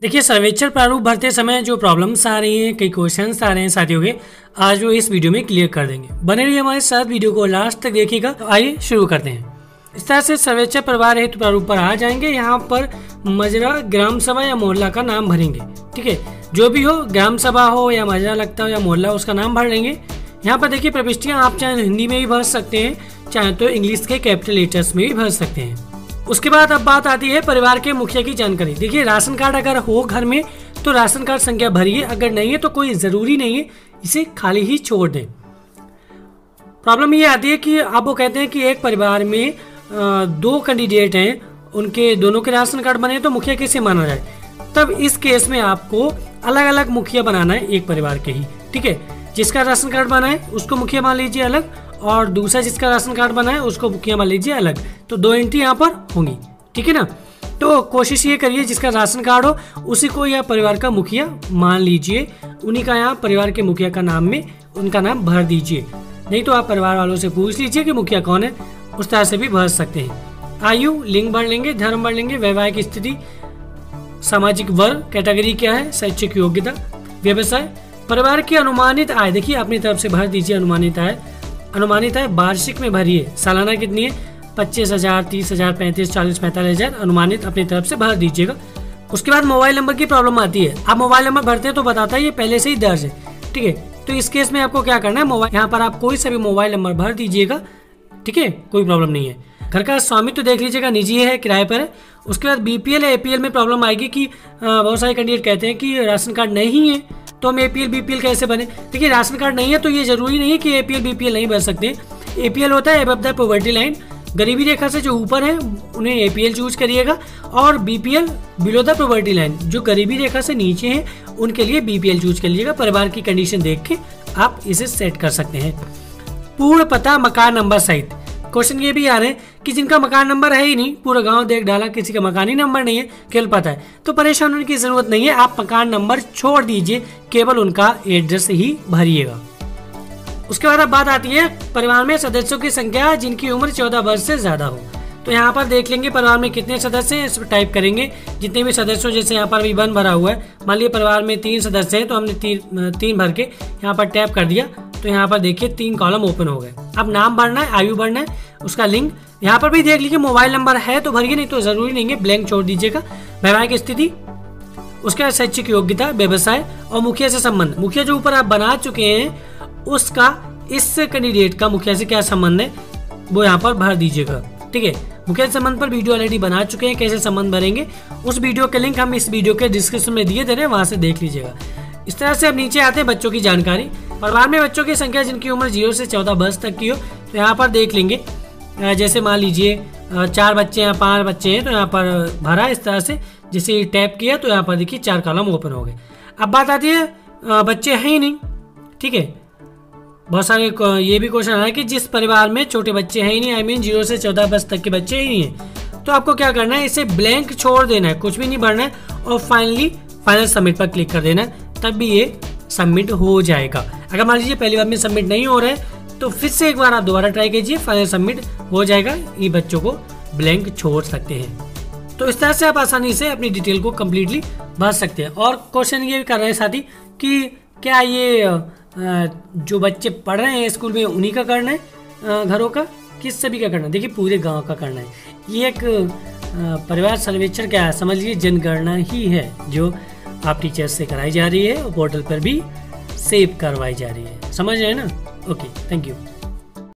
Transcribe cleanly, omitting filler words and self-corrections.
देखिए, सर्वेक्षण प्रारूप भरते समय जो प्रॉब्लम्स आ रही हैं, कई क्वेश्चंस आ रहे हैं साथियों के, आज वो इस वीडियो में क्लियर कर देंगे। बने रहिए हमारे साथ, वीडियो को लास्ट तक देखिएगा। तो आइए शुरू करते हैं। इस तरह से सर्वेक्षण परिवार हेतु प्रारूप पर आ जाएंगे। यहाँ पर मजरा, ग्राम सभा या मोहल्ला का नाम भरेंगे। ठीक है, जो भी हो, ग्राम सभा हो या मजरा लगता हो या मोहल्ला, उसका नाम भर लेंगे। यहाँ पर देखिए प्रविष्टियाँ आप चाहे हिंदी में भी भर सकते हैं, चाहे तो इंग्लिश के कैपिटल लेटर्स में भी भर सकते हैं। उसके बाद अब बात आती है परिवार के मुखिया की जानकारी। देखिए, राशन कार्ड अगर हो घर में तो राशन कार्ड संख्या भरिए, अगर नहीं है तो कोई ज़रूरी नहीं है, इसे खाली ही छोड़ दें। प्रॉब्लम ये आती है कि अब वो कहते हैं कि एक परिवार में दो कैंडिडेट हैं, उनके दोनों के राशन कार्ड बने तो मुखिया किसे माना जाए। तब इस केस में आपको अलग अलग मुखिया बनाना है एक परिवार के ही। ठीक है, जिसका राशन कार्ड बना है उसको मुखिया मान लीजिए अलग, और दूसरा जिसका राशन कार्ड बना है उसको मुखिया मान लीजिए अलग। तो दो एंट्री यहाँ पर होंगी। ठीक है ना। तो कोशिश ये करिए जिसका राशन कार्ड हो उसी को या परिवार का मुखिया मान लीजिए, उन्हीं का यहाँ परिवार के मुखिया का नाम में उनका नाम भर दीजिए। नहीं तो आप परिवार वालों से पूछ लीजिए कि मुखिया कौन है, उस तरह से भी भर सकते हैं। आयु, लिंग भर लेंगे, धर्म भर लेंगे, वैवाहिक स्थिति, सामाजिक वर्ग, कैटेगरी क्या है, शैक्षिक योग्यता, व्यवसाय, परिवार की अनुमानित आय। देखिए अपनी तरफ से भर दीजिए अनुमानित आय। अनुमानित आय वार्षिक में भरिए, सालाना कितनी है, 25,000, 30,000, 35, 40, 45,000 अनुमानित अपनी तरफ से भर दीजिएगा। उसके बाद मोबाइल नंबर की प्रॉब्लम आती है। आप मोबाइल नंबर भरते हैं तो बताता है ये पहले से ही दर्ज है। ठीक है, तो इस केस में आपको क्या करना है, मोबाइल यहाँ पर आप कोई सा भी मोबाइल नंबर भर दीजिएगा। ठीक है, कोई प्रॉब्लम नहीं है। घर का स्वामित्व देख लीजिएगा, निजी है, किराए पर है। उसके बाद बीपीएल या एपीएल में प्रॉब्लम आएगी कि बहुत सारे कैंडिडेट कहते हैं कि राशन कार्ड नहीं है तो हम एपीएल बीपीएल कैसे बने। देखिए, राशन कार्ड नहीं है तो ये जरूरी नहीं है कि एपीएल बीपीएल नहीं बन सकते। एपीएल होता है अबव द पॉवर्टी लाइन, गरीबी रेखा से जो ऊपर है उन्हें एपीएल चूज करिएगा, और BPL below the poverty line, जो गरीबी रेखा से नीचे है उनके लिए बीपीएल चूज कर लीजिएगा। परिवार की कंडीशन देख के आप इसे सेट कर सकते हैं। पूर्ण पता, मकान नंबर सहित। क्वेश्चन ये भी आ रहे हैं कि जिनका मकान नंबर है ही नहीं, पूरा गांव देख डाला, किसी का मकान ही नंबर नहीं है, केवल पता है, तो परेशान होने की जरूरत नहीं है। आप मकान नंबर छोड़ दीजिए, केवल उनका एड्रेस ही भरिएगा। उसके बाद अब बात आती है परिवार में सदस्यों की संख्या जिनकी उम्र 14 वर्ष से ज्यादा हो। तो यहाँ पर देख लेंगे परिवार में कितने सदस्य हैं, इस पर टाइप करेंगे जितने भी सदस्यों, जैसे यहाँ पर भी 1 भरा हुआ है। मान लीजिए परिवार में 3 सदस्य हैं तो हमने 3 भर के यहाँ पर टैप कर दिया, तो यहाँ पर देखिए 3 कॉलम ओपन हो गए। अब नाम भरना है, आयु भरना है, उसका लिंग यहाँ पर भी देख लीजिए, मोबाइल नंबर है तो भरिए, नहीं तो जरूरी नहीं है, ब्लैंक छोड़ दीजिएगा। वैवाहिक स्थिति, उसके बाद शैक्षिक योग्यता, व्यवसाय, और मुखिया से संबंध। मुखिया जो ऊपर आप बना चुके हैं उसका इस कैंडिडेट का मुखिया से क्या संबंध है वो यहाँ पर भर दीजिएगा। ठीक है, मुखिया संबंध पर वीडियो ऑलरेडी बना चुके हैं, कैसे संबंध भरेंगे उस वीडियो के लिंक हम इस वीडियो के डिस्क्रिप्शन में दिए दे रहे हैं, वहां से देख लीजिएगा। इस तरह से अब नीचे आते हैं बच्चों की जानकारी। परिवार में बच्चों की संख्या जिनकी उम्र 0 से 14 वर्ष तक की हो, तो यहाँ पर देख लेंगे, जैसे मान लीजिए 4 बच्चे हैं, 5 बच्चे हैं, तो यहाँ पर भरा इस तरह से। जैसे टैप किया तो यहाँ पर देखिए 4 कॉलम ओपन हो गए। अब बात आती है बच्चे हैं ही नहीं। ठीक है, बहुत सारे ये भी क्वेश्चन है कि जिस परिवार में छोटे बच्चे हैं ही नहीं, आई मीन 0 से 14 वर्ष तक के बच्चे ही नहीं है, तो आपको क्या करना है, इसे ब्लैंक छोड़ देना है, कुछ भी नहीं भरना है, और फाइनल सबमिट पर क्लिक कर देना है, तब भी ये सबमिट हो जाएगा। अगर मान लीजिए पहली बार में सबमिट नहीं हो रहा है तो फिर से एक बार आप दोबारा ट्राई कीजिए, फाइनल सबमिट हो जाएगा। ये बच्चों को ब्लैंक छोड़ सकते हैं। तो इस तरह से आप आसानी से अपनी डिटेल को कम्प्लीटली भर सकते हैं। और क्वेश्चन ये भी कर रहे हैं साथी कि क्या ये जो बच्चे पढ़ रहे हैं स्कूल में उन्हीं का करना है, घरों का, किस सभी का करना है। देखिए पूरे गांव का करना है। ये एक परिवार सर्वेक्षण क्या है, समझ लीजिए जनगणना ही है, जो आप टीचर्स से कराई जा रही है और पोर्टल पर भी सेव करवाई जा रही है। समझ रहे हैं ना। Okay, thank you.